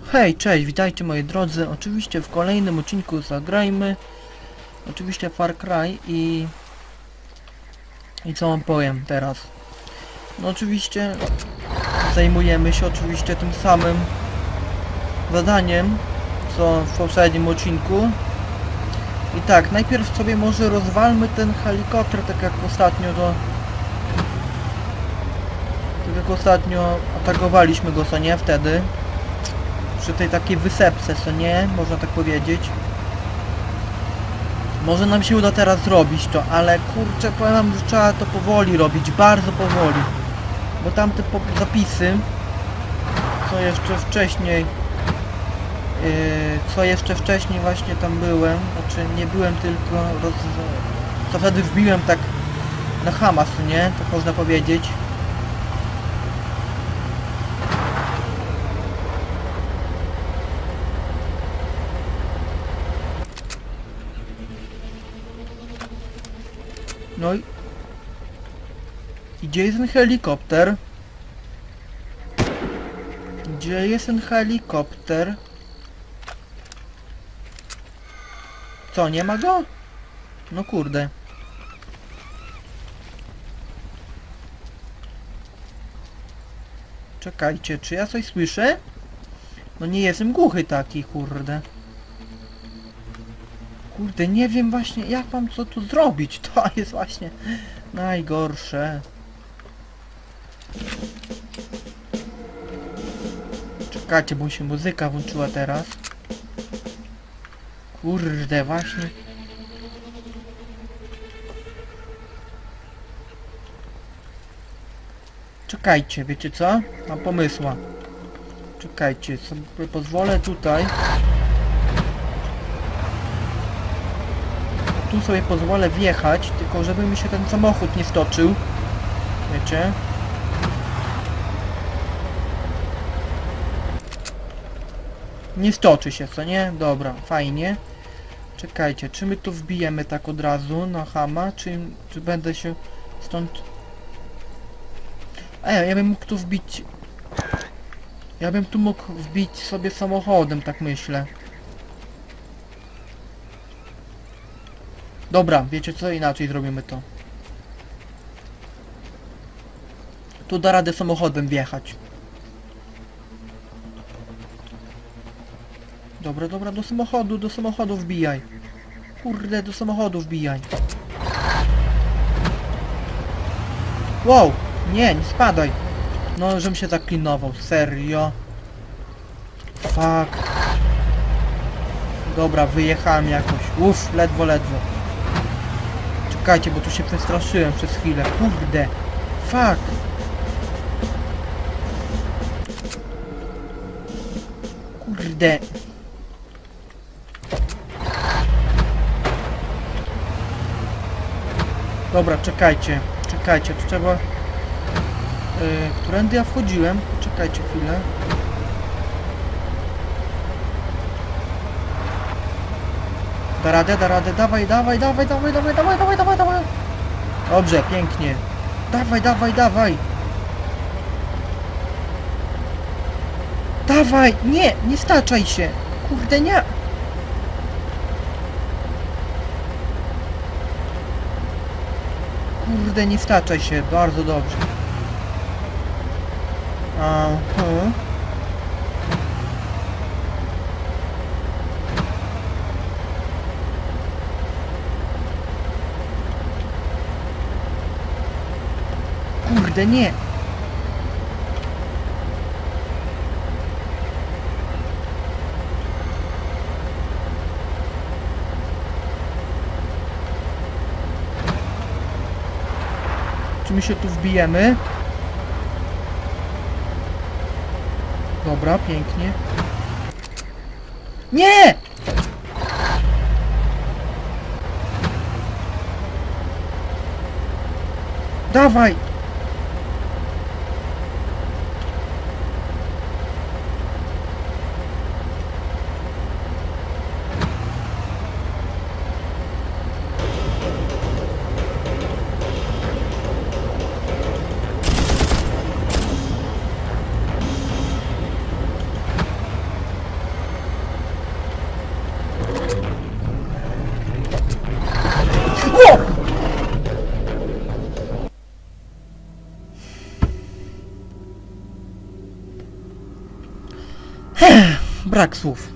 Hej, cześć, witajcie moi drodzy. Oczywiście w kolejnym odcinku zagrajmy. Oczywiście Far Cry i co wam powiem teraz. No oczywiście zajmujemy się oczywiście tym samym zadaniem co w poprzednim odcinku. I tak, najpierw sobie może rozwalmy ten helikopter, tak jak ostatnio atakowaliśmy go, co nie, wtedy. Przy tej takiej wysepce, co nie, można tak powiedzieć. Może nam się uda teraz zrobić to, ale kurczę, powiem wam, że trzeba to powoli robić, bardzo powoli. Bo tamte zapisy, co jeszcze wcześniej właśnie tam byłem, znaczy nie byłem, tylko co wtedy wbiłem tak na Hamas, nie, tak można powiedzieć. No i gdzie jest ten helikopter? Gdzie jest ten helikopter? Co, nie ma go? No kurde. Czekajcie, czy ja coś słyszę? No nie jestem głuchy taki, kurde. Kurde, nie wiem właśnie jak mam co tu zrobić. To jest właśnie najgorsze. Czekajcie, bo się muzyka włączyła teraz. Kurde, właśnie. Czekajcie, wiecie co? Mam pomysła. Czekajcie, sobie pozwolę tutaj. Tu sobie pozwolę wjechać, tylko żeby mi się ten samochód nie stoczył. Wiecie? Nie stoczy się, co nie? Dobra, fajnie. Czekajcie, czy my tu wbijemy tak od razu na Hama, czy będę się stąd... ja bym mógł tu wbić... Ja bym tu mógł wbić sobie samochodem, tak myślę. Dobra, wiecie co? Inaczej zrobimy to. Tu da radę samochodem wjechać. Dobra, dobra, do samochodu wbijaj. Kurde, do samochodu wbijaj. Wow! Nie spadaj. No, żebym się zaklinował, serio. Fuck. Dobra, wyjechałem jakoś. Uff, ledwo. Czekajcie, bo tu się przestraszyłem przez chwilę. Kurde. Fuck. Kurde. Dobra, czekajcie, tu trzeba... którędy ja wchodziłem? Czekajcie chwilę. Da radę, dawaj. Dobrze, pięknie. Dawaj. Dawaj, nie staczaj się. Kurde, nie. Kurde, nie staczaj się, bardzo dobrze. Kurde, nie. Czy my się tu wbijemy? Dobra, pięknie. Nie! Dawaj! Brak słów.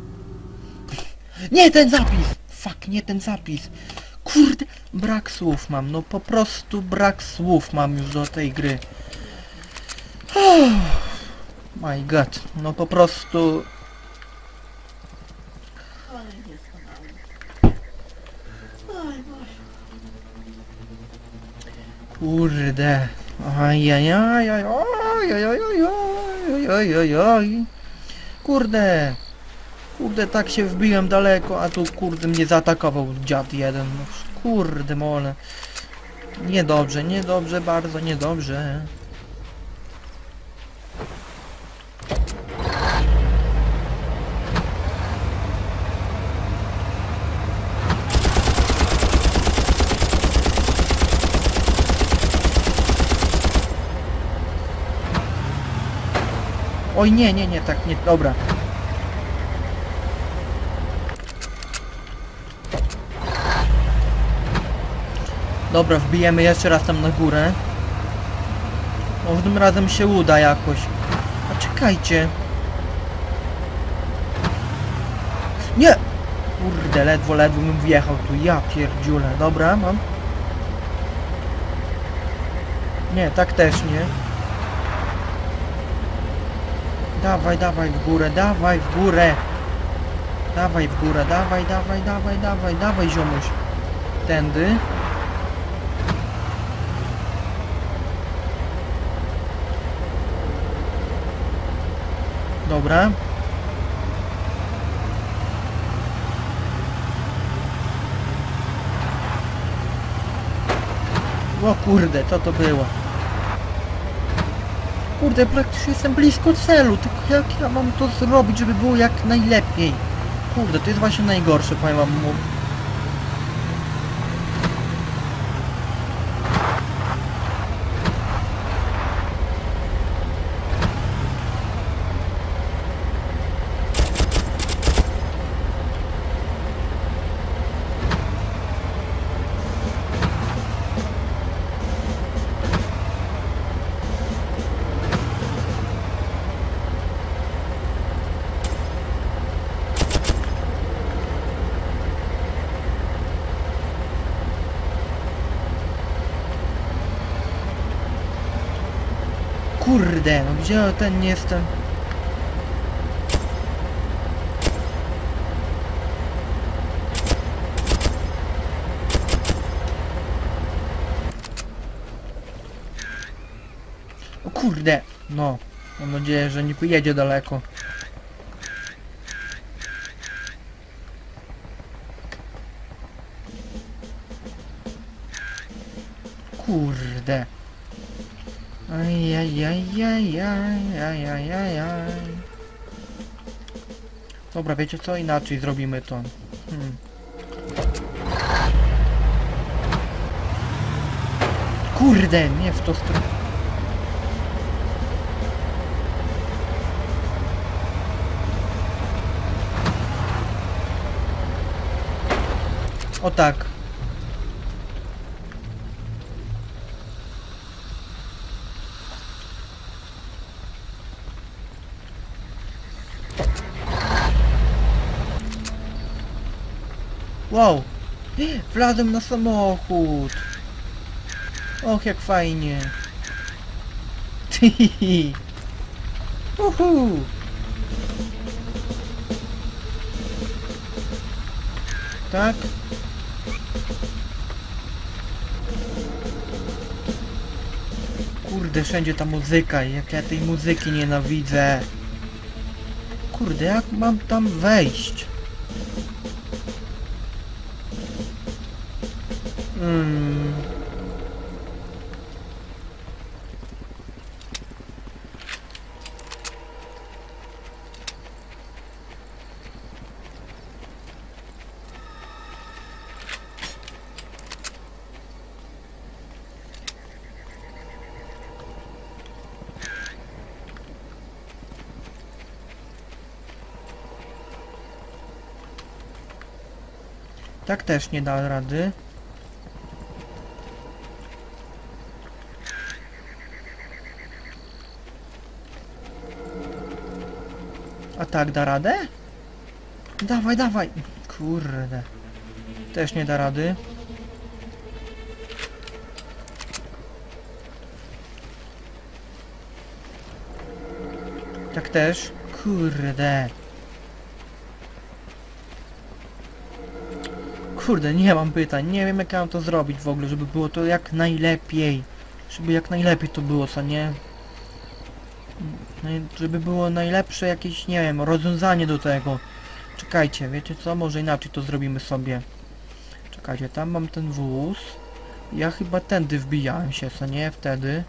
Nie ten zapis! Fuck, nie ten zapis. Kurde, brak słów mam. No po prostu brak słów mam już do tej gry. My god. No po prostu... Kurde. Ajajajajajajajajajajajajaj. Kurde. Kurde, tak się wbiłem daleko, a tu kurde mnie zaatakował dziad jeden. No, kurde mole. Niedobrze, niedobrze, bardzo niedobrze. Oj nie, nie, nie, tak nie, dobra. Dobra, wbijemy jeszcze raz tam na górę. Może tym razem się uda jakoś. A czekajcie. Nie! Kurde, ledwo bym wjechał tu. Ja pierdziule. Dobra, mam. Nie, tak też nie. Dawaj, dawaj w górę, dawaj w górę. Dawaj w górę, dawaj, dawaj, dawaj, dawaj, dawaj ziomuś. Tędy. Dobra. O kurde, co to było? Kurde, praktycznie jestem blisko celu, tylko jak ja mam to zrobić, żeby było jak najlepiej? Kurde, to jest właśnie najgorsze, powiem wam. Kurde, no gdzie ten nie jestem? O kurde, no. Mam nadzieję, że nie pojedzie daleko. Kurde. Ajajajajajajajajaj. Dobra, wiecie co? Inaczej zrobimy to. Kurde, nie w to stronę. O tak. Wow! Wlazłem na samochód! Och, jak fajnie! Tihihi! Uhu! Tak? Kurde, wszędzie ta muzyka, jak ja tej muzyki nienawidzę! Kurde, jak mam tam wejść? Tak też nie da rady. A tak da radę? Dawaj, dawaj! Kurde. Też nie da rady. Tak też. Kurde. Kurde, nie mam pytań. Nie wiem, jak ja mam to zrobić w ogóle, żeby było to jak najlepiej. Żeby jak najlepiej to było, co nie? Żeby było najlepsze jakieś, nie wiem, rozwiązanie do tego. Czekajcie, wiecie co? Może inaczej to zrobimy sobie. Czekajcie, tam mam ten wóz. Ja chyba tędy wbijałem się, co nie? Wtedy.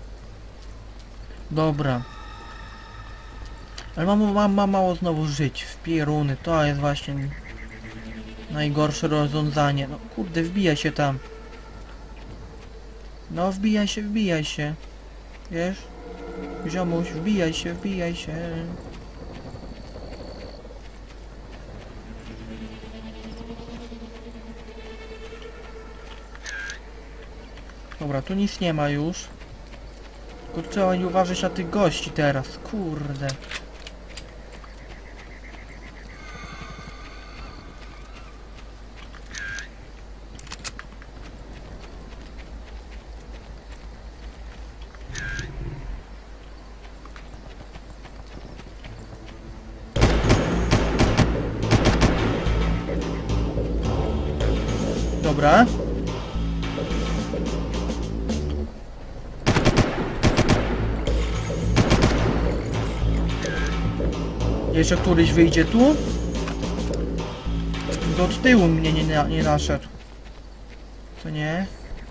Dobra. Ale mam mało znowu żyć. W pieruny, to jest właśnie najgorsze rozwiązanie. No kurde, wbijaj się tam. No wbijaj się. Wiesz? Ziomuś, wbijaj się, wbijaj się. Dobra, tu nic nie ma już. Tylko trzeba nie uważać na tych gości teraz, kurde. Dobra. Jeszcze któryś wyjdzie tu? Do tyłu mnie nie naszedł. Co nie?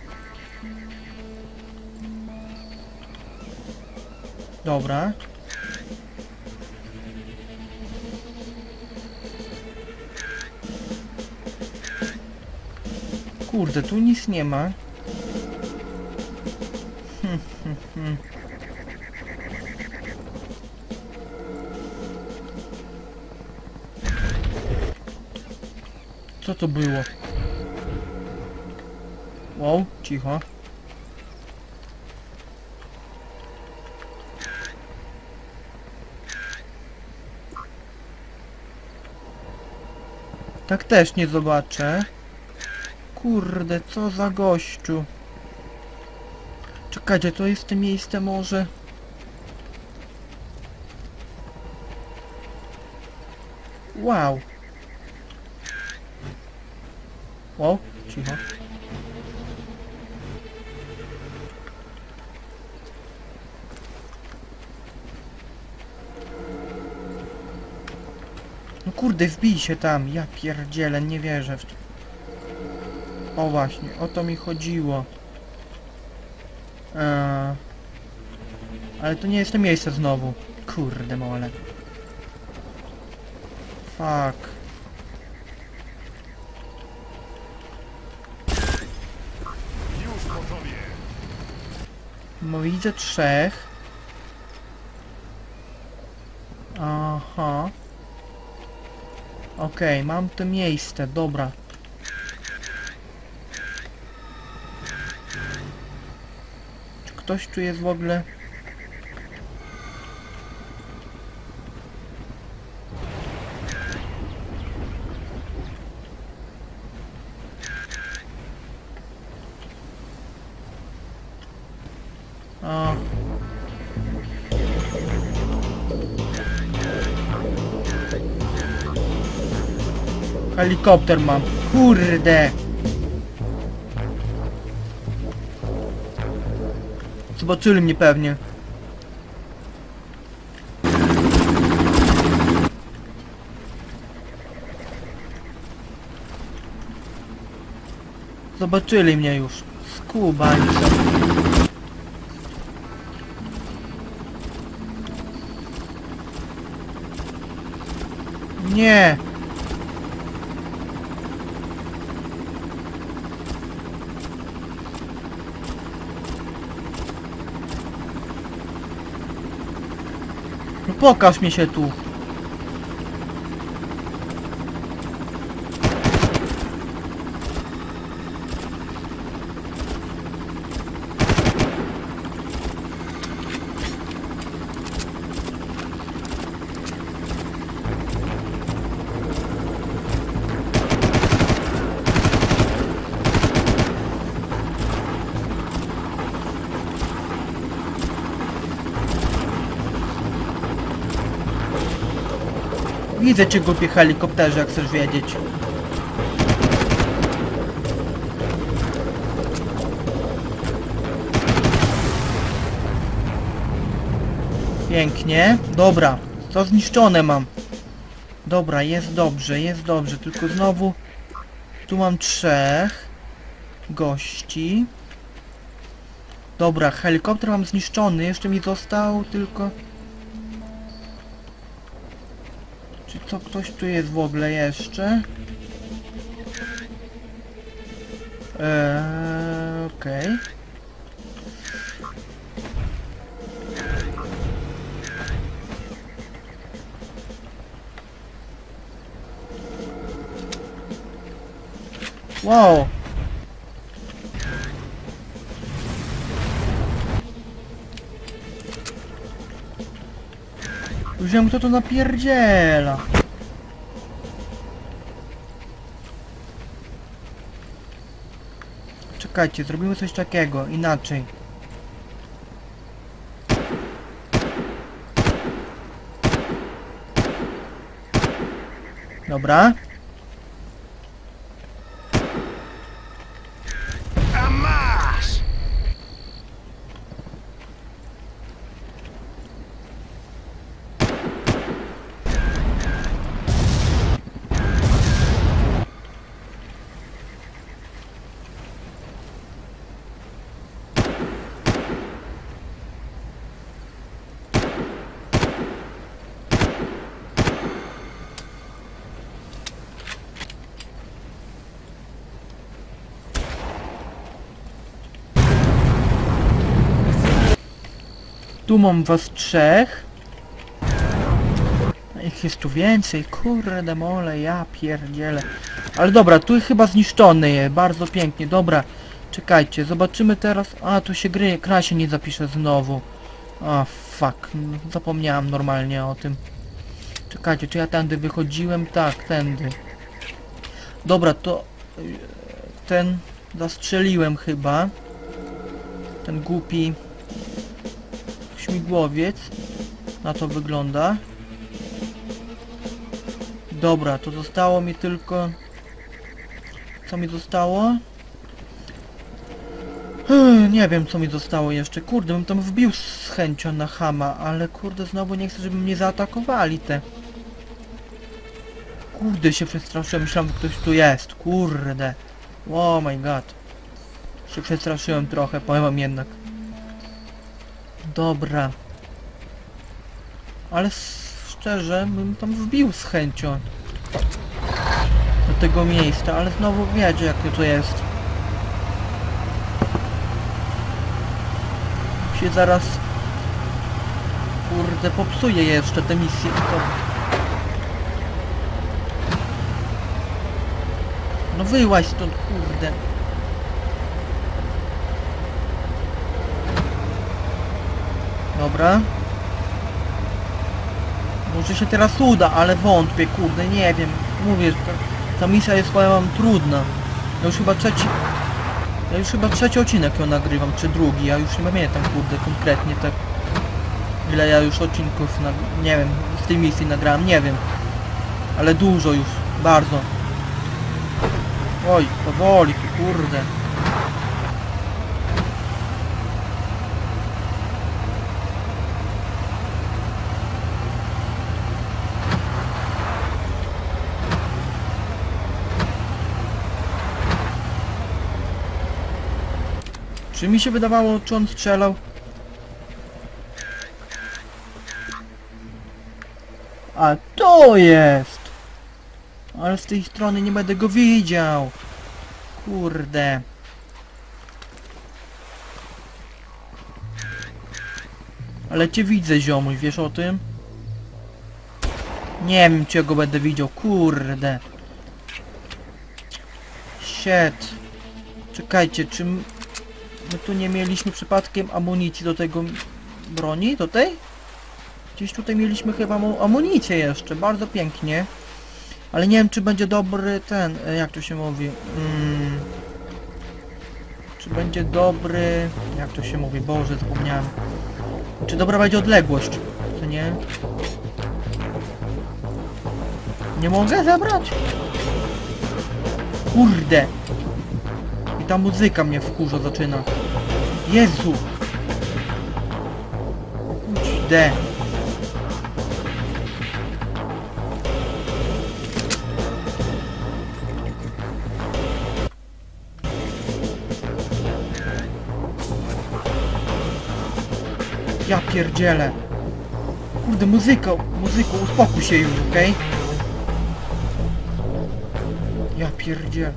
Dobra. Kurde, tu nic nie ma. Co to było? Wow, cicho. Tak też nie zobaczę. Kurde, co za gościu. Czekajcie, to jest to miejsce może... Wow. Wow, cicho. No kurde, wbij się tam. Ja pierdzielę, nie wierzę w to. O właśnie, o to mi chodziło. Ale to nie jest to miejsce znowu. Kurde mole. Fuck. No widzę 3. Aha. Okej, mam to miejsce, dobra. Czy ktoś tu jest w ogóle? A. Helikopter mam. Kurde. Zobaczyli mnie pewnie. Zobaczyli mnie już. Skubańce. Nie. No pokaż mi się tu. Widzę cię, głupie helikopterze, jak chcesz wiedzieć. Pięknie. Dobra. To zniszczone mam. Dobra, jest dobrze. Tylko znowu... Tu mam 3 gości. Dobra, helikopter mam zniszczony. Jeszcze mi został tylko... Czy to ktoś tu jest w ogóle jeszcze? Okej. Wow! Już wiem, kto to napierdziela. Czekajcie, zrobimy coś takiego, inaczej. Dobra. Tu mam was 3. Ich jest tu więcej, kurde mole, ja pierdzielę. Ale dobra, tu chyba zniszczony jest, bardzo pięknie, dobra. Czekajcie, zobaczymy teraz... A, tu się gra się nie zapisze znowu. A, fuck, zapomniałem normalnie o tym. Czekajcie, czy ja tędy wychodziłem? Tak, tędy. Dobra, to... Ten... Zastrzeliłem chyba. Ten głupi... Śmigłowiec. Na to wygląda. Dobra, to zostało mi tylko... Co mi zostało? Nie wiem, co mi zostało jeszcze. Kurde, bym tam wbił z chęcią na chama, ale kurde, znowu nie chcę, żeby mnie zaatakowali te. Kurde, się przestraszyłem. Myślałem, że ktoś tu jest. Kurde. Oh my god. Się przestraszyłem trochę, powiem wam jednak. Dobra. Ale szczerze, bym tam wbił z chęcią do tego miejsca, ale znowu wiecie, jakie to jest. Się zaraz kurde popsuje jeszcze te misje i to... No wyłaź stąd, kurde. Dobra. Może się teraz uda, ale wątpię, kurde, nie wiem. Mówię, że ta misja jest, powiem wam, trudna. Ja już chyba trzeci odcinek ją nagrywam, czy drugi, ja już nie pamiętam, kurde, konkretnie tak. Ile ja już odcinków, nie wiem, z tej misji nagrałem, nie wiem. Ale dużo już, bardzo. Oj, powoli tu, kurde. Czy mi się wydawało, czy on strzelał? A to jest! Ale z tej strony nie będę go widział. Kurde. Ale cię widzę, ziomuj, wiesz o tym? Nie wiem, czy ja go będę widział, kurde. Shit. Czekajcie, czy my tu nie mieliśmy przypadkiem amunicji do tego broni? Do tej? Gdzieś tutaj mieliśmy chyba amunicję jeszcze, bardzo pięknie. Ale nie wiem, czy będzie dobry ten, jak to się mówi? Czy będzie dobry... Jak to się mówi? Boże, zapomniałem. Czy dobra będzie odległość? To nie? Nie mogę zabrać? Kurde! I ta muzyka mnie wkurza zaczyna. Jezu! Kurde! Ja pierdzielę! Kurde, muzyko, uspokój się już, okej? Ja pierdzielę.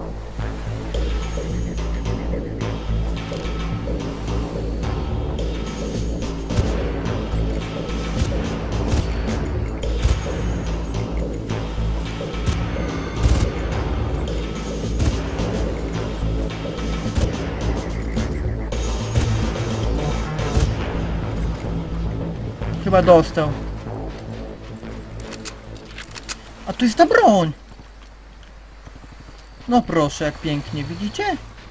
Chyba dostał. A tu jest ta broń! No proszę, jak pięknie, widzicie?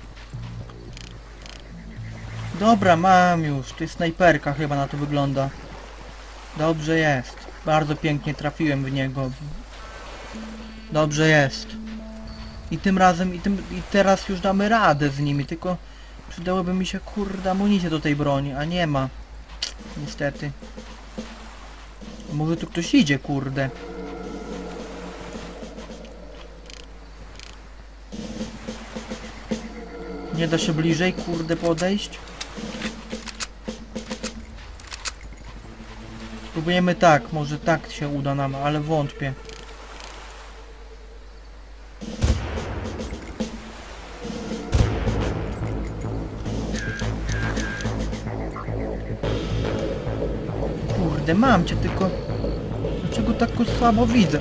Dobra, mam już. To jest snajperka chyba, na to wygląda. Dobrze jest. Bardzo pięknie trafiłem w niego. Dobrze jest. I tym razem, i teraz już damy radę z nimi, tylko przydałoby mi się, kurde, amunicję do tej broni, a nie ma. Niestety. Może tu ktoś idzie, kurde. Nie da się bliżej, kurde, podejść? Spróbujemy tak, może tak się uda nam, ale wątpię. Kurde, mam cię, tylko... Dlaczego tak go słabo widzę?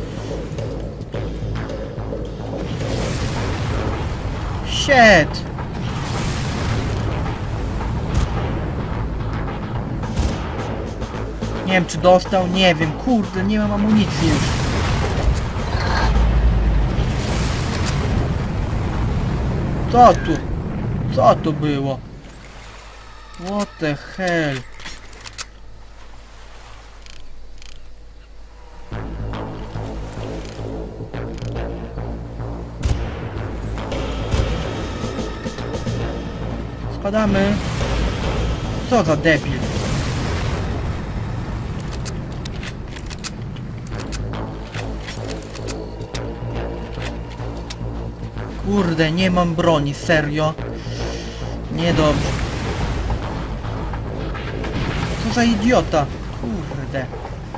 Shit! Nie wiem, czy dostał, nie wiem, kurde, nie mam amunicji już. Co tu? Co to było? What the hell? Spadamy. Co za debil? Kurde, nie mam broni, serio? Niedobrze. Co za idiota? Kurde.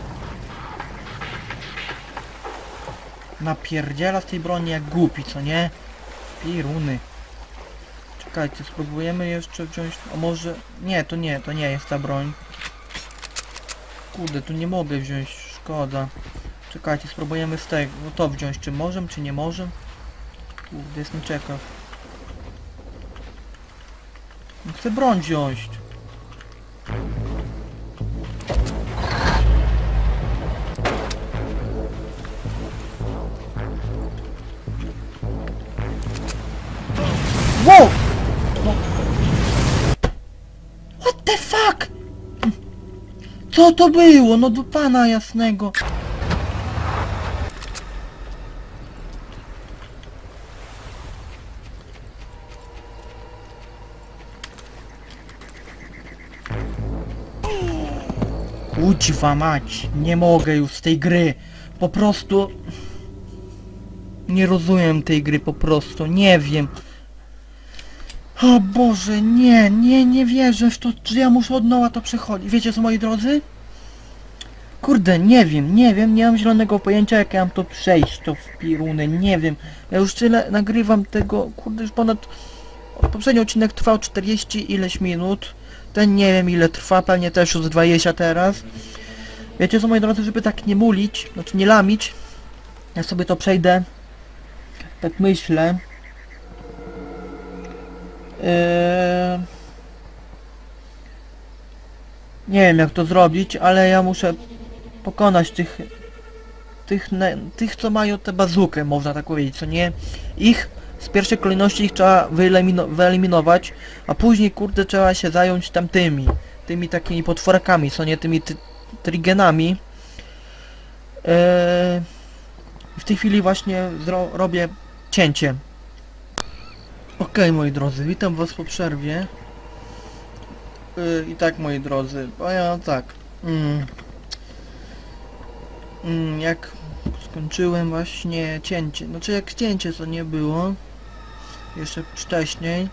Napierdziela z tej broni jak głupi, co nie? Piruny. Czekajcie, spróbujemy jeszcze wziąć... A może... Nie, to nie jest ta broń. Kurde, tu nie mogę wziąć, szkoda. Czekajcie, spróbujemy z tego. No to wziąć, czy możemy, czy nie możemy? Kurde, jestem ciekaw. Chcę broń wziąć. Wow! No. What the fuck? Co to było? No do pana jasnego. Kuźwa mać, nie mogę już z tej gry. Po prostu... Nie rozumiem tej gry po prostu, nie wiem. O Boże, nie wierzę w to, że ja muszę od nowa to przechodzić. Wiecie co, moi drodzy? Kurde, nie wiem, nie mam zielonego pojęcia, jak ja mam to przejść, to w piruny, nie wiem. Ja już tyle nagrywam tego, kurde, już ponad... Poprzedni odcinek trwał 40 ileś minut. Ten nie wiem ile trwa, pewnie też już 20 teraz. Wiecie co, moi drodzy, żeby tak nie mulić, znaczy nie lamić, ja sobie to przejdę, tak myślę. Nie wiem jak to zrobić, ale ja muszę pokonać tych co mają tę bazukę, można tak powiedzieć, co nie? Z pierwszej kolejności ich trzeba wyeliminować, a później kurde trzeba się zająć tymi takimi potworkami, co nie? Tymi trigenami. I w tej chwili właśnie robię cięcie. Okej, moi drodzy, witam was po przerwie. I tak, moi drodzy, powiem tak. Jak skończyłem właśnie cięcie, znaczy jak cięcie to nie było jeszcze wcześniej,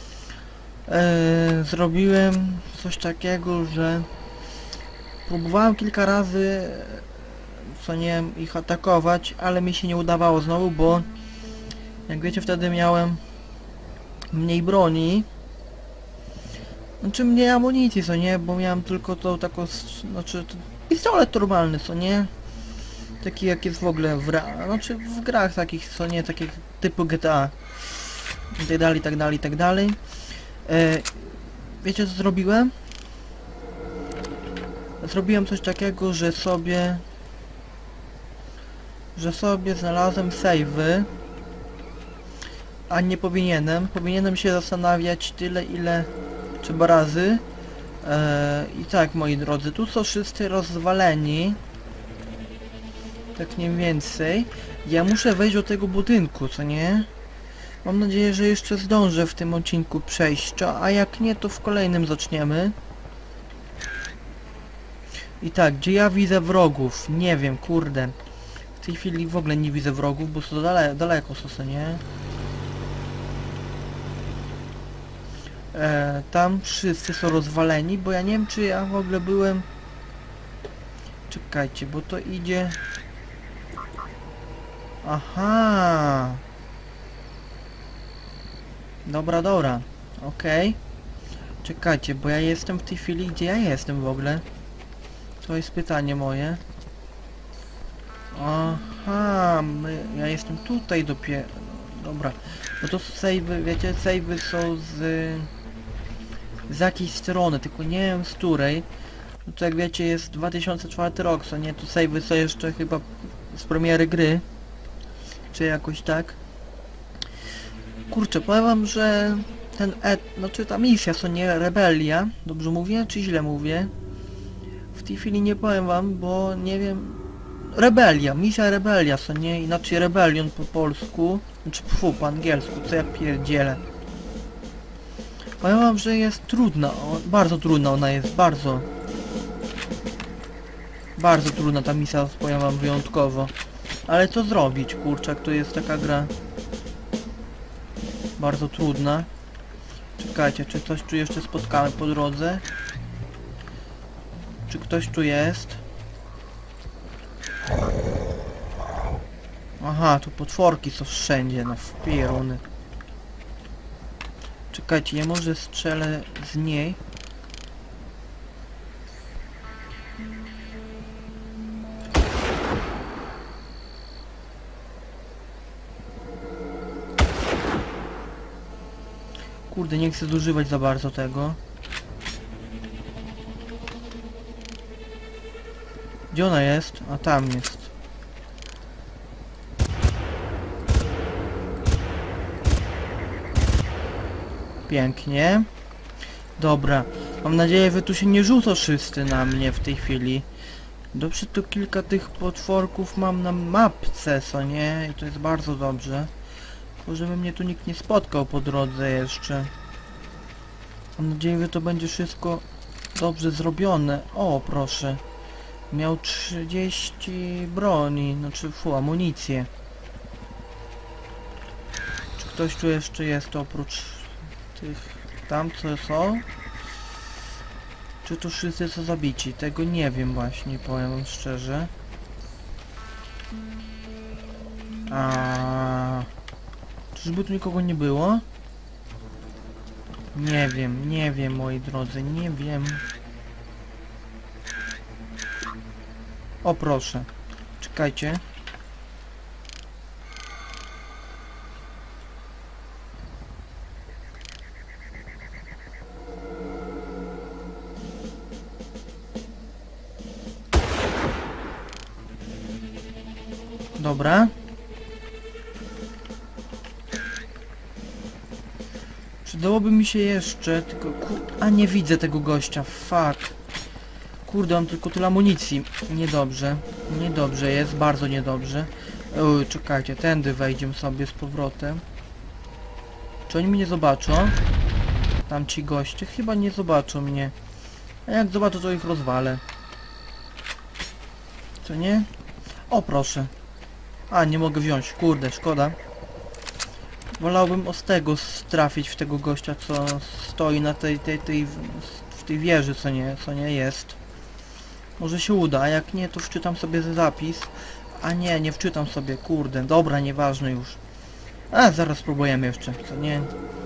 zrobiłem coś takiego, że próbowałem kilka razy, co nie, ich atakować, ale mi się nie udawało znowu, bo jak wiecie, wtedy miałem mniej broni, znaczy mniej amunicji, co nie, bo miałem tylko tą taką, znaczy pistolet normalny, co nie, taki jak jest w ogóle w grach takich, co nie, takich typu GTA i tak dalej, i tak dalej, i tak dalej. Wiecie co zrobiłem? Zrobiłem coś takiego, że sobie znalazłem save'y, a nie powinienem się zastanawiać tyle, ile trzeba razy. I tak, moi drodzy, tu są wszyscy rozwaleni, tak mniej więcej. Ja muszę wejść do tego budynku, co nie? Mam nadzieję, że jeszcze zdążę w tym odcinku przejść, a jak nie, to w kolejnym zaczniemy. I tak, gdzie ja widzę wrogów? Nie wiem, kurde. W tej chwili w ogóle nie widzę wrogów, bo są daleko są, co nie? Tam wszyscy są rozwaleni, bo ja nie wiem, czy ja w ogóle byłem... Czekajcie, bo to idzie... Aha! Dobra, okej. Czekajcie, bo ja jestem w tej chwili, gdzie ja jestem w ogóle? To jest pytanie moje. Aha, ja jestem tutaj dopiero. Dobra, no to save'y, wiecie, save'y są z jakiejś strony, tylko nie wiem z której. No to jak wiecie, jest 2004 rok, co nie, to save'y są jeszcze chyba z premiery gry. Czy jakoś tak. Kurczę, powiem wam, że ten znaczy ta misja, co nie, Rebelia, dobrze mówię, czy źle mówię? W tej chwili nie powiem wam, bo nie wiem... Misja Rebelia, co nie, inaczej Rebellion po polsku, znaczy po angielsku, co ja pierdzielę. Powiem wam, że jest trudna, bardzo trudna ona jest, bardzo. Bardzo trudna ta misja, powiem wam, wyjątkowo. Ale co zrobić, kurczę, jak to jest taka gra bardzo trudna. Czekajcie, czy coś tu jeszcze spotkamy po drodze? Czy ktoś tu jest? Aha, tu potworki są wszędzie, no wpieruny. Czekajcie, ja może strzelę z niej. Kurde, nie chcę zużywać za bardzo tego. Gdzie ona jest? A tam jest. Pięknie. Dobra. Mam nadzieję, że tu się nie rzucą wszyscy na mnie w tej chwili. Dobrze, tu kilka tych potworków mam na mapce, co nie? I to jest bardzo dobrze. Tylko żeby mnie tu nikt nie spotkał po drodze jeszcze. Mam nadzieję, że to będzie wszystko dobrze zrobione. O, proszę. Miał 30 broni, znaczy amunicję. Czy ktoś tu jeszcze jest oprócz tych tam, co są? Czy to wszyscy są zabici? Tego nie wiem właśnie, powiem wam szczerze. Czyżby tu nikogo nie było? Nie wiem, moi drodzy, nie wiem. O, proszę. Czekajcie. Dobra. Przydałoby mi się jeszcze, tylko a nie widzę tego gościa, fuck. Kurde, mam tylko tyle amunicji. Niedobrze. Niedobrze jest, bardzo niedobrze. Czekajcie, tędy wejdziemy sobie z powrotem. Czy oni mnie nie zobaczą? Tam ci goście chyba nie zobaczą mnie. A jak zobaczą, to ich rozwalę. Co nie? O, proszę. A, nie mogę wziąć. Kurde, szkoda. Wolałbym z tego trafić w tego gościa, co stoi na w tej wieży, co nie jest. Może się uda, a jak nie, to wczytam sobie zapis. A nie, nie wczytam sobie, kurde. Dobra, nieważne już. A, zaraz spróbujemy jeszcze, co nie?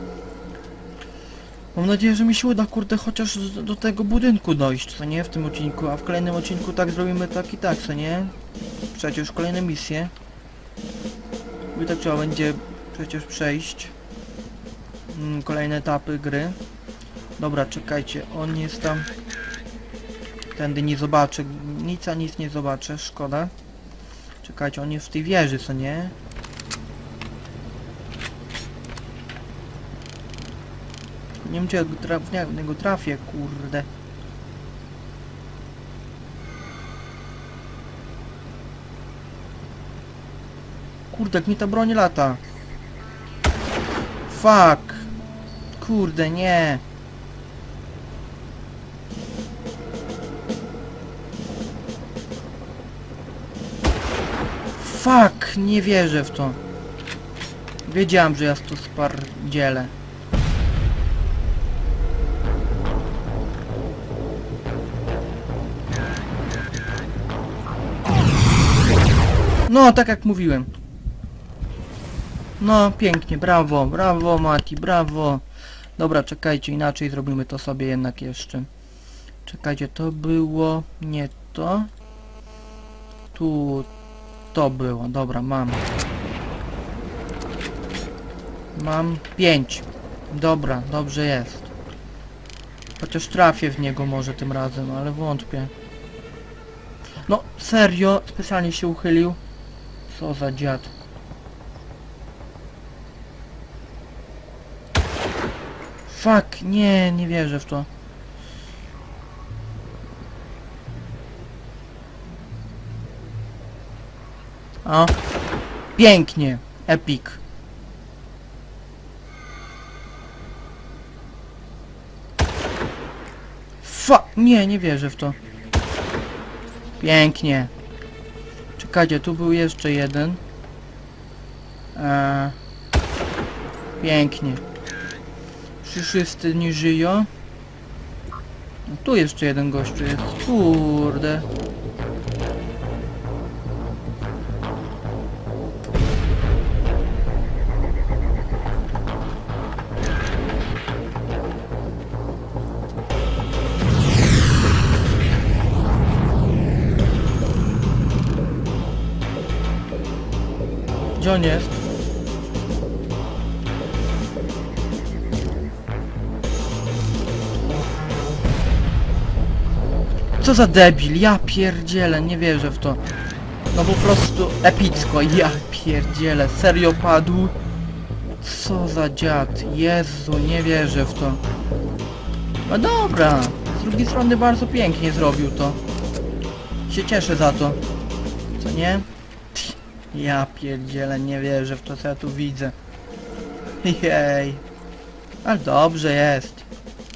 Mam nadzieję, że mi się uda, kurde, chociaż do tego budynku dojść, co nie? W tym odcinku, a w kolejnym odcinku tak zrobimy tak i tak, co nie? Przecież kolejne misje. I tak trzeba będzie przecież przejść kolejne etapy gry. Dobra, czekajcie, on jest tam. Tędy nie zobaczę, nic nie zobaczę, szkoda. Czekajcie, on jest w tej wieży, co nie? Nie wiem, czy ja go trafię, kurde. Kurde, jak mi ta broń lata. Fuck. Kurde, nie. Fuck, nie wierzę w to. Wiedziałem, że ja to spierdzielę. No, tak jak mówiłem. No, pięknie, brawo, brawo Mati, brawo. Dobra, czekajcie, inaczej zrobimy to sobie jednak jeszcze. Czekajcie, to było... nie to. Tu... to było, dobra, mam. Mam 5. Dobra, dobrze jest. Chociaż trafię w niego może tym razem, ale wątpię. No, serio? Specjalnie się uchylił? Co za dziad. Fuck, nie, nie wierzę w to. O, pięknie, epic. Fuck, nie, nie wierzę w to. Pięknie. Czekajcie, tu był jeszcze jeden. Pięknie. Wszyscy nie żyją. No, tu jeszcze jeden gościu jest. Kurde. Gdzie on jest? Co za debil, ja pierdzielę, nie wierzę w to. No po prostu epicko, ja pierdzielę, serio padł? Co za dziad, Jezu, nie wierzę w to. No dobra, z drugiej strony bardzo pięknie zrobił to. Się cieszę za to. Co nie? Ja pierdzielę, nie wierzę w to, co ja tu widzę. Jej. Ale dobrze jest.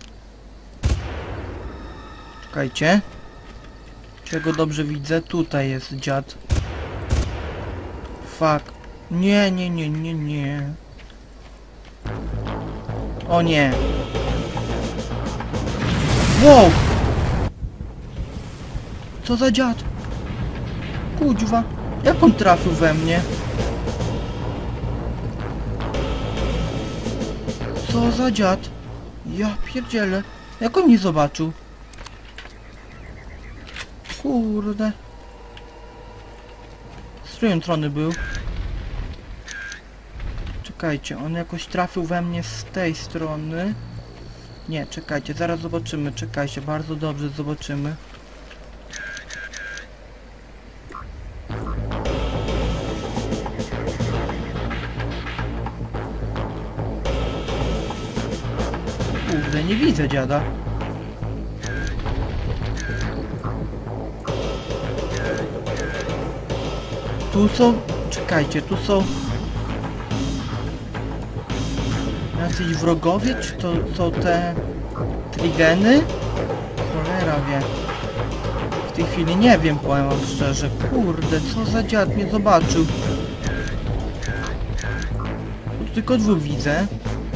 Czekajcie. Czego dobrze widzę? Tutaj jest dziad. Fuck. Nie, nie, nie, nie, nie. O nie. Wow! Co za dziad? Kuźwa. Jak on trafił we mnie? Co za dziad? Ja pierdzielę. Jak on mnie zobaczył? Kurde. Z której strony był? Czekajcie, on jakoś trafił we mnie z tej strony. Nie, czekajcie, zaraz zobaczymy. Czekajcie, bardzo dobrze zobaczymy. Kurde, nie widzę dziada. Tu są... Czekajcie, tu są... jacyś wrogowie? Czy to są te... trigeny? Cholera wie. W tej chwili nie wiem, powiem wam szczerze. Kurde, co za dziad mnie zobaczył. Tu tylko dwóch widzę.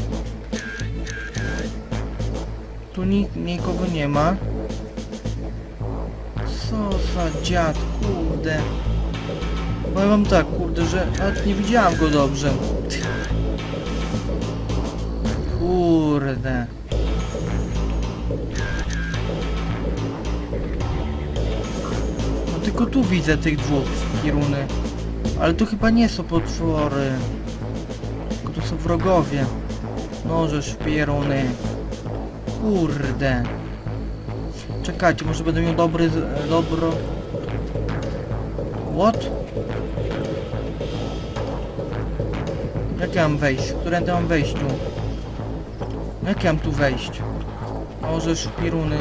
Tu nikogo nie ma. Co za dziad, kurde. Powiem wam tak, kurde, że nawet nie widziałam go dobrze. Kurde. No tylko tu widzę tych dwóch piruny. Ale to chyba nie są potwory. Tylko to są wrogowie. Nożesz pieruny. Kurde. Czekajcie, może będę miał dobro... What? Jak ja mam wejść? Którędy mam wejść tu? Jak ja mam tu wejść? Może szpiruny.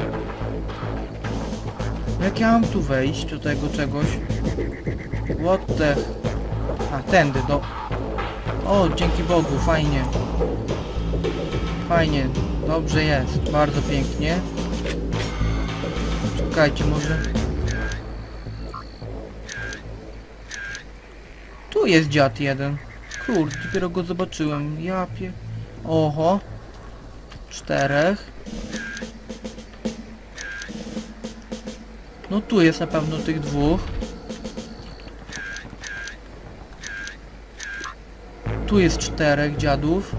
Jak ja mam tu wejść do tego czegoś? What the... A, tędy, do... O, dzięki Bogu, fajnie. Fajnie, dobrze jest, bardzo pięknie. Czekajcie, może... Tu jest dziad jeden. Kurde, dopiero go zobaczyłem. Ja pie... Oho. 4. No tu jest na pewno tych dwóch. Tu jest 4 dziadów.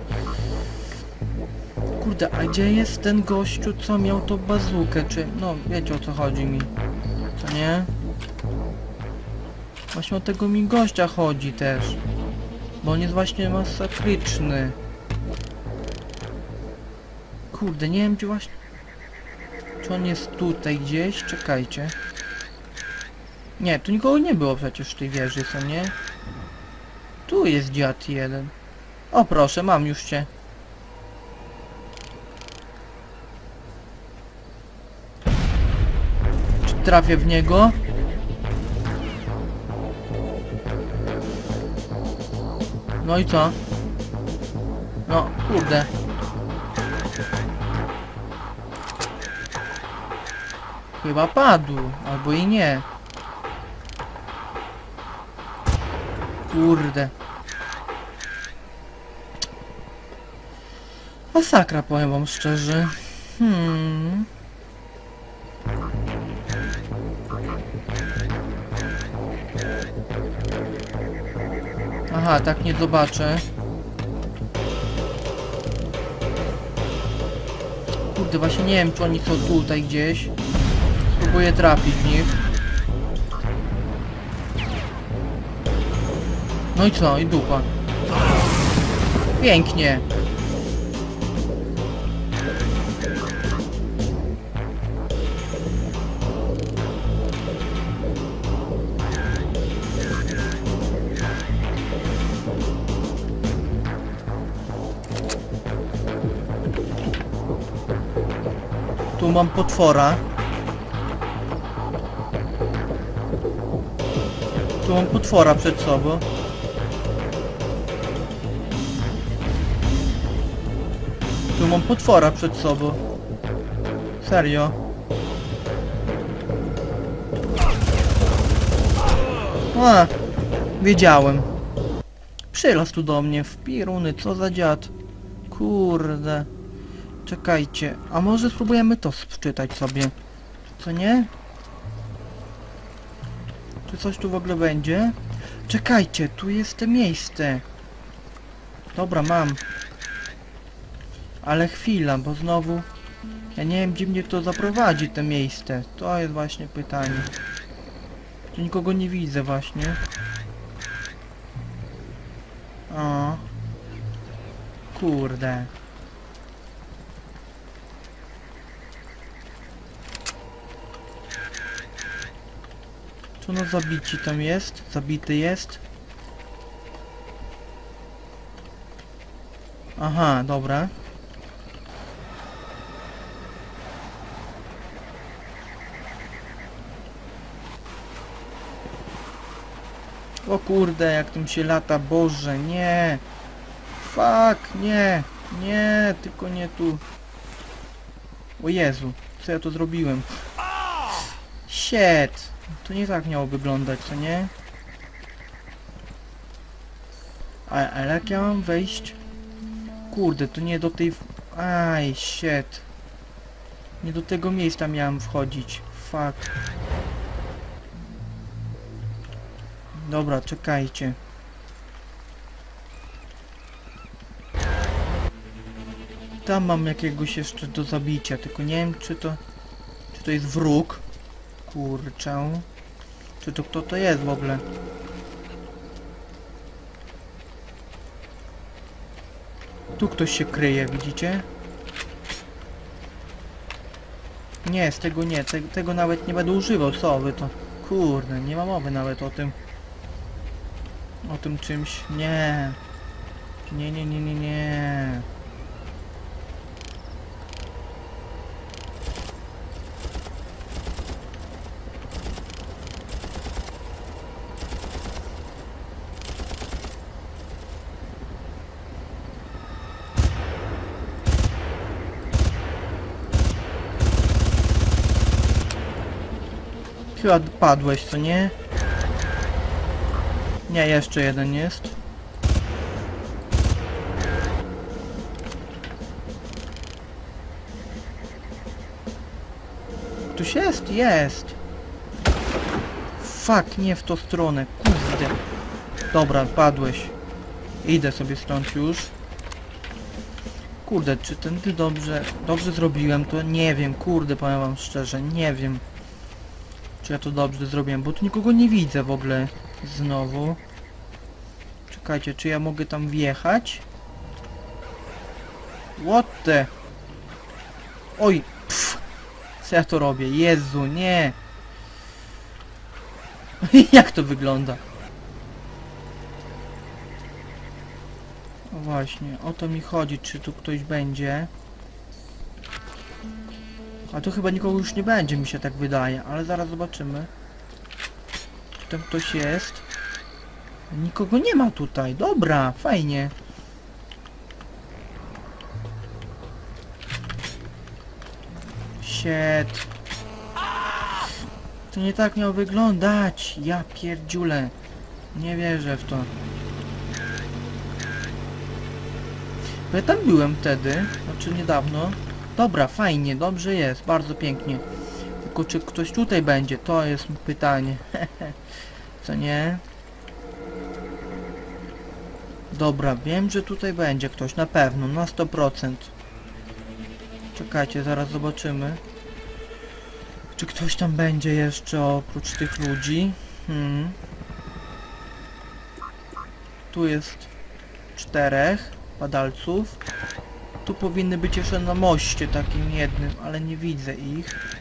Kurde, a gdzie jest ten gościu, co miał tą bazukę? Czy... no, wiecie o co chodzi mi. Co nie? Właśnie o tego mi gościa chodzi też. Bo on jest właśnie masakryczny. Kurde, nie wiem gdzie właśnie... Czy on jest tutaj gdzieś? Czekajcie. Nie, tu nikogo nie było przecież w tej wieży, co nie? Tu jest dziad jeden. O proszę, mam już cię. Czy trafię w niego? No i co? No, kurde. Chyba padł, albo i nie. Kurde. Masakra, powiem wam szczerze. Aha, tak nie zobaczę. Kurde, właśnie nie wiem, czy oni są tutaj gdzieś. Spróbuję trafić w nich. No i co? I dupa. Pięknie. Tu mam potwora. Tu mam potwora przed sobą. Tu mam potwora przed sobą. Serio. A, wiedziałem. Przylazł tu do mnie w piruny, co za dziad. Kurde. Czekajcie, a może spróbujemy to wczytać sobie. Co nie? Czy coś tu w ogóle będzie? Czekajcie, tu jest to miejsce. Dobra, mam. Ale chwila, bo znowu... Ja nie wiem, gdzie mnie to zaprowadzi, to miejsce. To jest właśnie pytanie. Tu nikogo nie widzę właśnie. O. Kurde. Czy ono zabici tam jest? Zabity jest? Aha, dobra. O kurde, jak tym się lata, Boże, nie. Fuck, nie. Nie, tylko nie tu. O Jezu, co ja tu zrobiłem? Shit. To nie tak miało wyglądać, co nie? Ale jak ja mam wejść? Kurde, to nie do tej... Aj, shit. Nie do tego miejsca miałem wchodzić. Fuck. Dobra, czekajcie. Tam mam jakiegoś jeszcze do zabicia, tylko nie wiem czy to jest wróg. Kurczę. Czy to kto to jest w ogóle? Tu ktoś się kryje, widzicie? Nie, z tego nie, tego nawet nie będę używał, co wy to? Kurde, nie ma mowy nawet o tym. O tym czymś, nie. Nie, nie, nie, nie, nie. Chyba padłeś, co nie? Nie, jeszcze jeden jest. Ktoś jest? Jest! Fuck, nie w tą stronę, kurde. Dobra, padłeś. Idę sobie stąd już. Kurde, czy tędy dobrze zrobiłem, to nie wiem, kurde, powiem wam szczerze, nie wiem. Czy ja to dobrze zrobiłem, bo tu nikogo nie widzę w ogóle. Znowu. Czekajcie, czy ja mogę tam wjechać? What the? Oj, pff. Co ja to robię? Jezu, nie! Jak to wygląda? No właśnie, o to mi chodzi, czy tu ktoś będzie. A tu chyba nikogo już nie będzie, mi się tak wydaje, ale zaraz zobaczymy. Czy tam ktoś jest? Nikogo nie ma tutaj, dobra, fajnie. Shit. To nie tak miało wyglądać, ja pierdziule. Nie wierzę w to. Bo ja tam byłem wtedy, znaczy niedawno. Dobra, fajnie, dobrze jest, bardzo pięknie. Tylko czy ktoś tutaj będzie, to jest pytanie. Co nie? Dobra, wiem, że tutaj będzie ktoś, na pewno, na 100%. Czekajcie, zaraz zobaczymy. Czy ktoś tam będzie jeszcze oprócz tych ludzi? Tu jest 4 padalców. Tu powinny być jeszcze na moście takim jednym, ale nie widzę ich.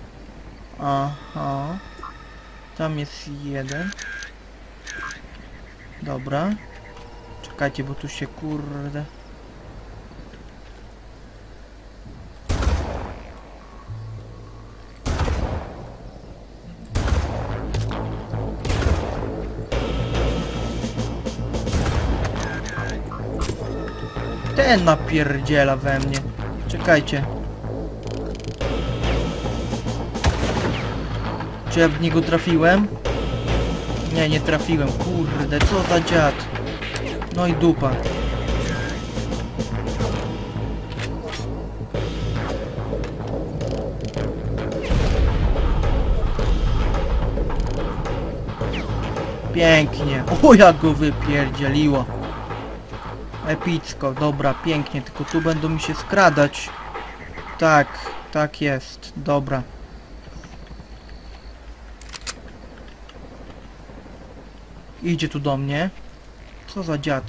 Aha. Tam jest jeden. Dobra. Czekajcie, bo tu się kurde... Ten napierdziela we mnie. Czekajcie. Czy ja w niego trafiłem? Nie, nie trafiłem. Kurde, co za dziad. No i dupa. Pięknie. O, jak go wypierdzieliło. Epicko, dobra, pięknie, tylko tu będą mi się skradać. Tak, tak jest, dobra. Idzie tu do mnie. Co za dziad.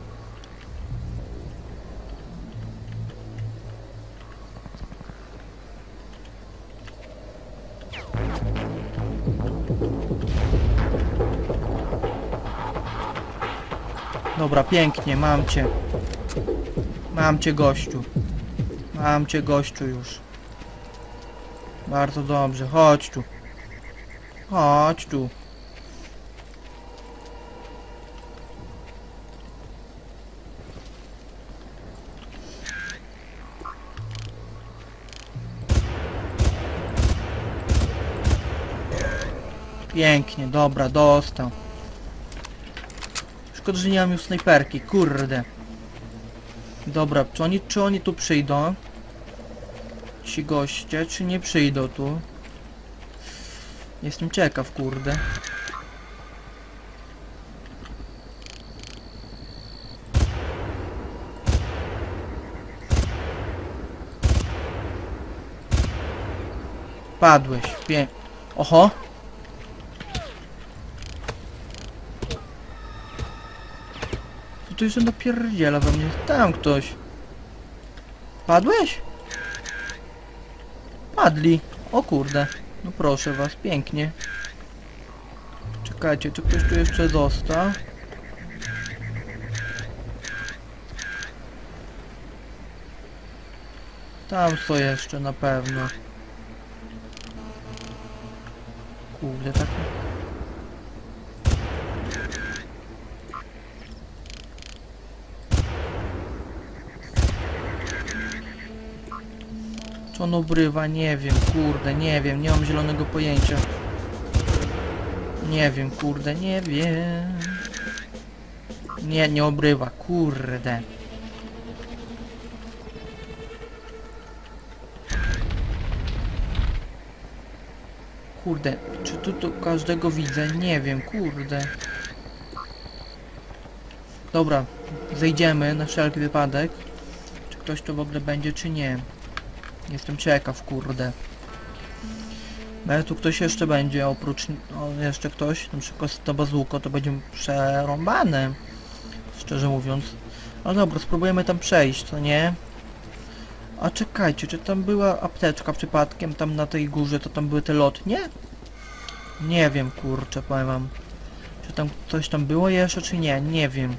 Dobra, pięknie, mam cię. Mam cię, gościu. Mam cię, gościu, już. Bardzo dobrze, chodź tu. Chodź tu. Pięknie, dobra, dostał. Szkoda, że nie mam już snajperki, kurde. Dobra, czy oni tu przyjdą? Ci goście, czy nie przyjdą tu? Jestem ciekaw, kurde. Padłeś, Oho! Co tu jeszcze napierdziela we mnie? Tam ktoś. Padłeś? Padli. O kurde. No proszę was, pięknie. Czekajcie, czy ktoś tu jeszcze został? Tam są jeszcze na pewno. Kurde, tak... Czy on obrywa? Nie wiem, kurde, nie wiem, nie mam zielonego pojęcia. Nie wiem, kurde, nie wiem. Nie, nie obrywa, kurde. Kurde, czy tu każdego widzę? Nie wiem, kurde. Dobra, zejdziemy na wszelki wypadek. Czy ktoś tu w ogóle będzie, czy nie? Jestem ciekaw, kurde. Ale tu ktoś jeszcze będzie, oprócz... jeszcze ktoś, na przykład to bazuko, to będzie przerąbane. Szczerze mówiąc. No dobra, spróbujemy tam przejść, co nie? A czekajcie, czy tam była apteczka przypadkiem, tam na tej górze, to tam były te lotnie? Nie wiem, kurczę, powiem wam. Czy tam coś tam było jeszcze, czy nie? Nie wiem.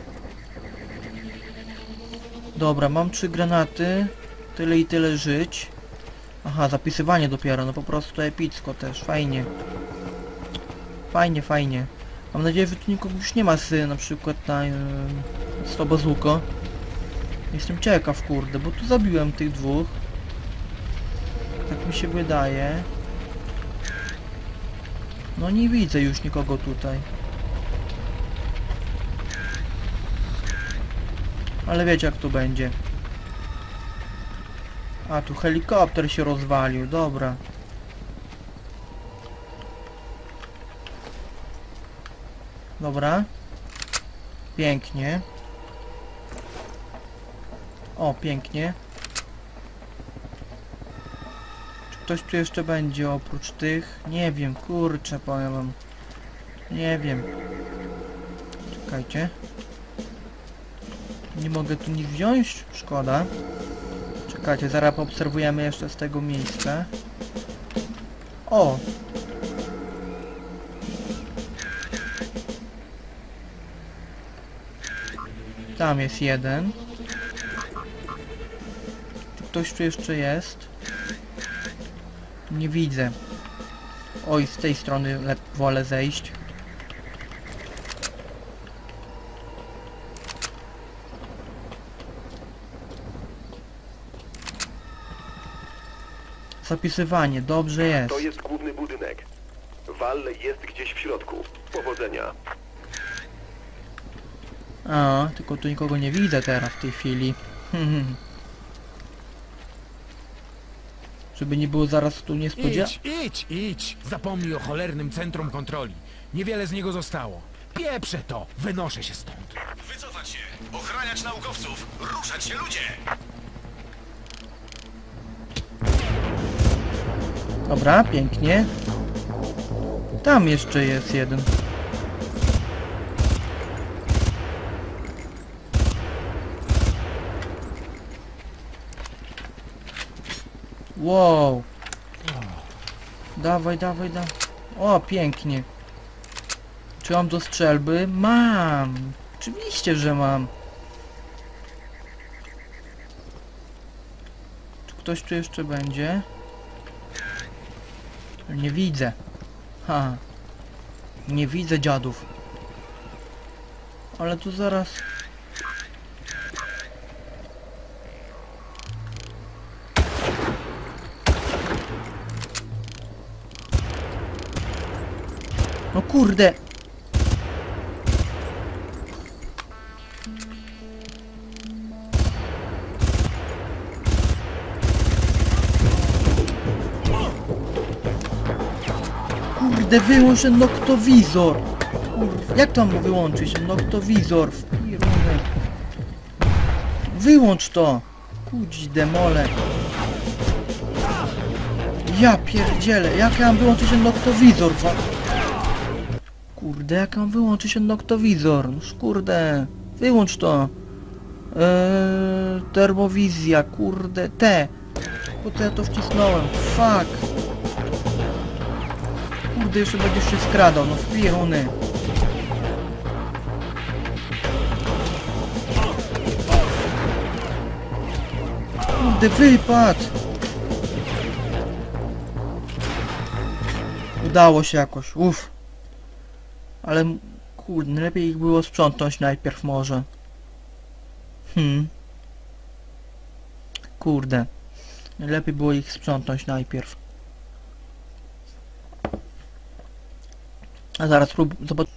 Dobra, mam 3 granaty. Tyle i tyle żyć. Aha, zapisywanie dopiero, no po prostu epicko też, fajnie. Fajnie, fajnie. Mam nadzieję, że tu nikogo już nie ma na przykład na 100 bazuko. Jestem ciekaw, kurde, bo tu zabiłem tych dwóch. Tak mi się wydaje. No nie widzę już nikogo tutaj. Ale wiecie jak to będzie. A, tu helikopter się rozwalił, dobra. Dobra. Pięknie. O, pięknie. Czy ktoś tu jeszcze będzie oprócz tych? Nie wiem, kurczę, powiem wam. Nie wiem. Czekajcie. Nie mogę tu nic wziąć? Szkoda. Czekajcie, zaraz poobserwujemy jeszcze z tego miejsca. O! Tam jest jeden. Czy ktoś tu jeszcze jest? Nie widzę. Oj, z tej strony wolę zejść. Zapisywanie, dobrze jest. To jest główny budynek. Wal jest gdzieś w środku. Powodzenia. A, tylko tu nikogo nie widzę teraz w tej chwili. Żeby nie było zaraz tu niespodzianki. Idź! Zapomnij o cholernym centrum kontroli. Niewiele z niego zostało. Pieprzę to! Wynoszę się stąd. Wycofać się! Ochraniać naukowców! Ruszać się, ludzie! Dobra, pięknie. Tam jeszcze jest jeden. Wow. Dawaj. O, pięknie. Czy mam do strzelby? Mam. Oczywiście, że mam. Czy ktoś tu jeszcze będzie? Nie widzę. Ha. Nie widzę dziadów. Ale tu zaraz... No kurde! Kurde, wyłącz ten noktowizor! Kurde, jak to mam wyłączyć? Noktowizor w pirunek. Wyłącz to! Kudź demole. Ja pierdzielę, jak ja mam wyłączyć ten noktowizor? Kurde, jak mam wyłączyć ten noktowizor? No kurde, wyłącz to. Termowizja, kurde, po co ja to wcisnąłem? Fuck. Kurde, jeszcze będziesz się skradał, no wpierony. Kurde, wypadł. Udało się jakoś, uff. Ale kurde, lepiej ich było sprzątnąć najpierw może. Kurde. Lepiej było ich sprzątnąć najpierw. A zaraz zobacz.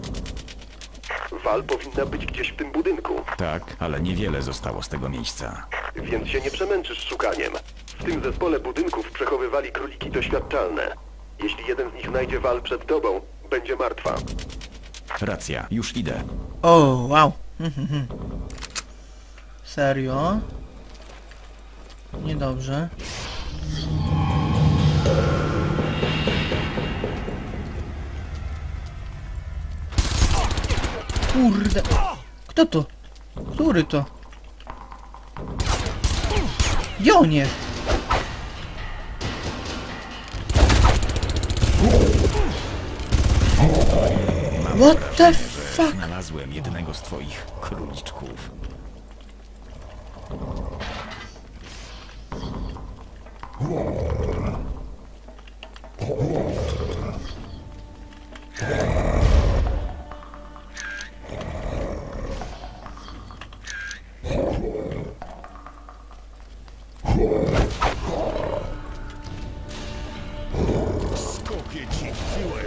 Val powinna być gdzieś w tym budynku, Tak, ale niewiele zostało z tego miejsca. więc się nie przemęczysz szukaniem. W tym zespole budynków przechowywali króliki doświadczalne. Jeśli jeden z nich znajdzie Val przed tobą, będzie martwa. Racja, już idę. O, wow. Serio? Niedobrze. Kurde. Kto to? Który to? Gdzie on jest? What the fuck? Znalazłem jednego z twoich króliczków. Skopię ci tyłek.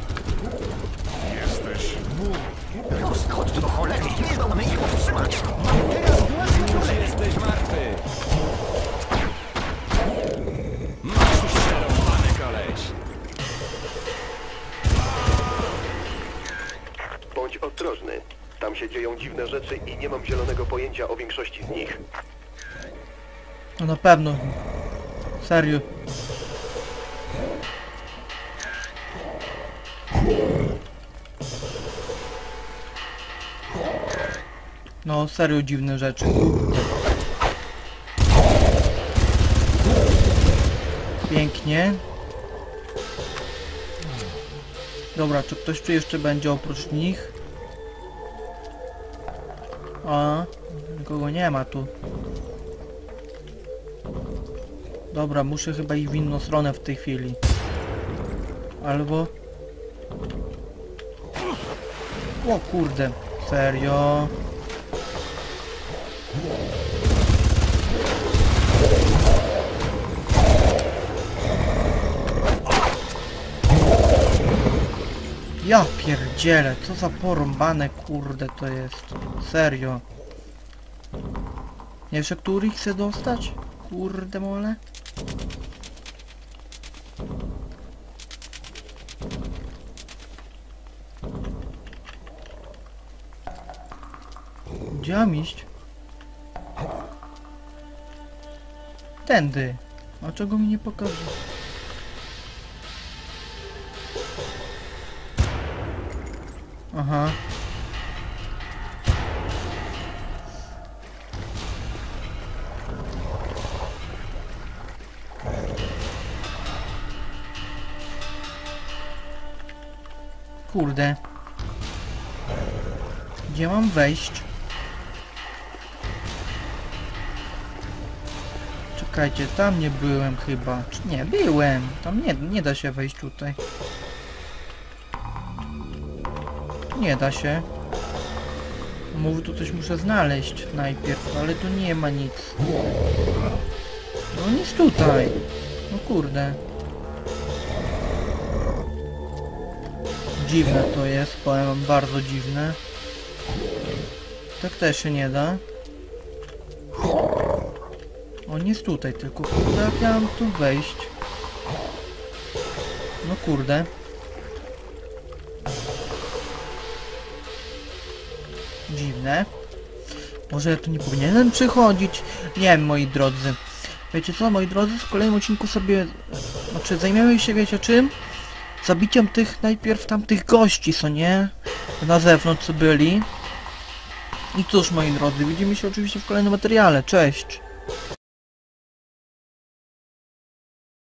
Jesteś mój. Rozchodź do cholery, nie zdążymy ich powstrzymać. Już jesteś martwy! Masz już przerąbany koleś! Bądź ostrożny. Tam się dzieją dziwne rzeczy i nie mam zielonego pojęcia o większości z nich. No na pewno. Serio. No serio dziwne rzeczy. Pięknie. Dobra, czy ktoś tu jeszcze będzie oprócz nich? A, nikogo nie ma tu. Dobra, muszę chyba iść w inną stronę w tej chwili. Albo... O kurde, serio? Ja pierdzielę, co za porąbane kurde to jest. Serio. Nie wiesz, który chcę dostać? Kurde mole. Gdzie mam iść? Tędy. A czego mi nie pokazuje? Aha. Kurde. Gdzie mam wejść? Czekajcie, tam nie byłem chyba. Czy nie, byłem. Tam nie da się wejść tutaj. Nie da się. Mówię, tu coś muszę znaleźć najpierw, ale tu nie ma nic. No nic tutaj. No kurde. Dziwne to jest, powiem wam, bardzo dziwne. Tak też się nie da. On jest tutaj, tylko kurde, jak ja mam tu wejść? No kurde. Dziwne. Może ja tu nie powinienem przychodzić? Nie wiem, moi drodzy. Wiecie co, moi drodzy, w kolejnym odcinku sobie... Znaczy, zajmiemy się, wiecie czym? Zabiciem tych, najpierw tamtych gości, co nie? Na zewnątrz, co byli. I cóż, moi drodzy, widzimy się oczywiście w kolejnym materiale. Cześć!